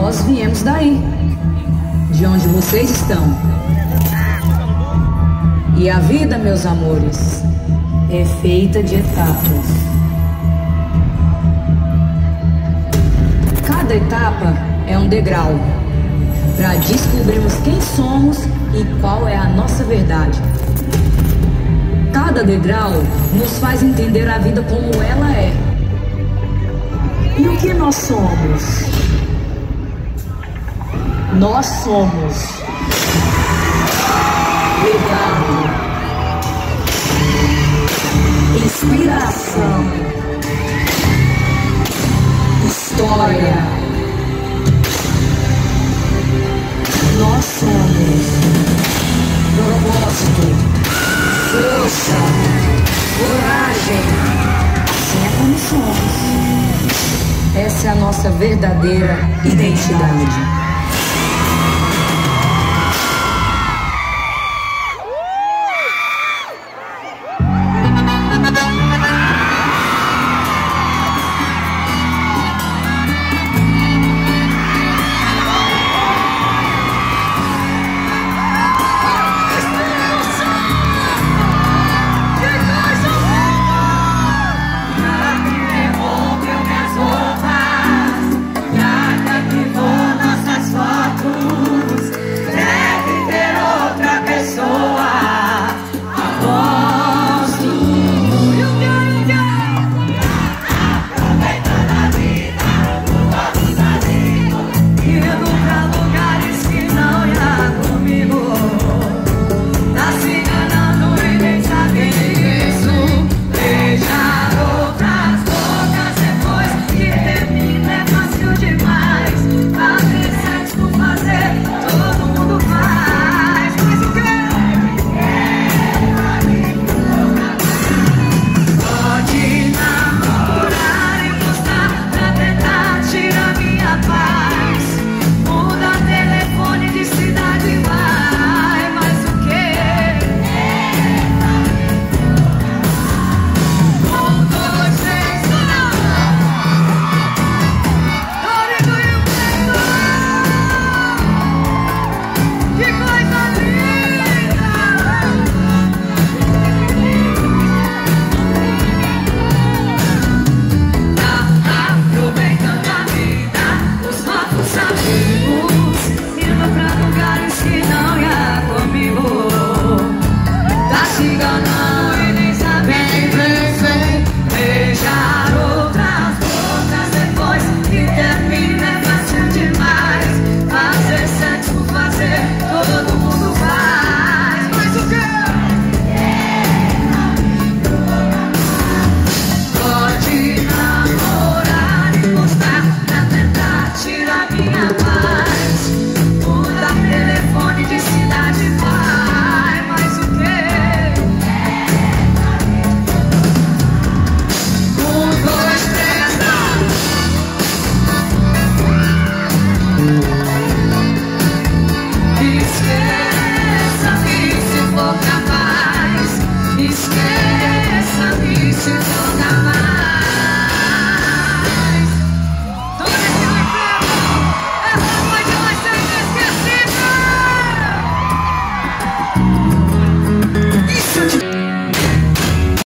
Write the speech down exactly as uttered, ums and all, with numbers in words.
Nós viemos daí, de onde vocês estão. E a vida, meus amores, é feita de etapas. Cada etapa é um degrau para descobrirmos quem somos e qual é a nossa verdade. Cada degrau nos faz entender a vida como ela é. E o que nós somos? Nós somos legado, inspiração, história. Nós somos propósito, força, coragem. Assim é como somos. Essa é a nossa verdadeira identidade.